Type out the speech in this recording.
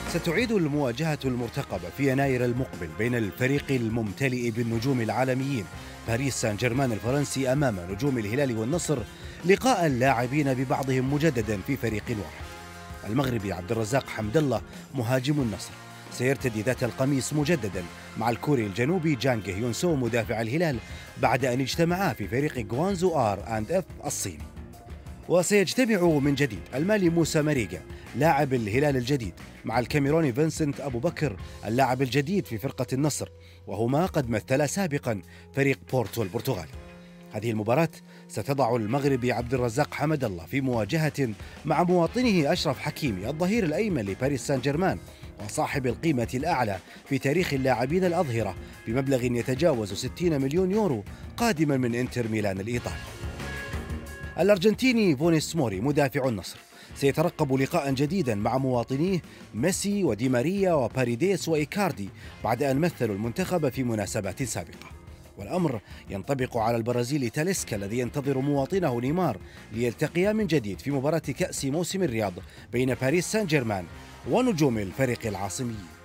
ستعيد المواجهة المرتقبة في يناير المقبل بين الفريق الممتلئ بالنجوم العالميين باريس سان جيرمان الفرنسي أمام نجوم الهلال والنصر لقاء اللاعبين ببعضهم مجددا في فريق واحد. المغربي عبد الرزاق حمد الله مهاجم النصر سيرتدي ذات القميص مجددا مع الكوري الجنوبي جانج هيون سو مدافع الهلال بعد أن اجتمعا في فريق جوانزو آر أند إف الصين. وسيجتمع من جديد المالي موسى مريقا لاعب الهلال الجديد مع الكاميروني فينسنت أبو بكر اللاعب الجديد في فرقة النصر، وهما قد مثلا سابقا فريق بورتو البرتغالي. هذه المباراة ستضع المغربي عبد الرزاق حمد الله في مواجهة مع مواطنه أشرف حكيمي الظهير الأيمن لباريس سان جيرمان وصاحب القيمة الأعلى في تاريخ اللاعبين الأظهرة بمبلغ يتجاوز 60 مليون يورو قادما من إنتر ميلان الإيطالي. الأرجنتيني فونيس موري مدافع النصر سيترقب لقاء جديدا مع مواطنيه ميسي ودي ماريا وباريديس وإيكاردي بعد أن مثلوا المنتخب في مناسبات سابقة. والأمر ينطبق على البرازيلي تاليسكا الذي ينتظر مواطنه نيمار ليلتقيا من جديد في مباراة كأس موسم الرياض بين باريس سان جيرمان ونجوم الفريق العاصمي.